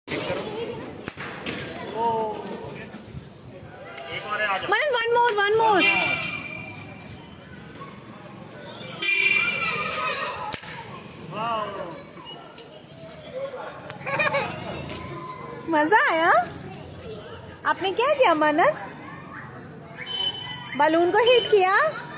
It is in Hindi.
मनन वन मोर मजा आया? आपने क्या किया मनन? बलून को हिट किया?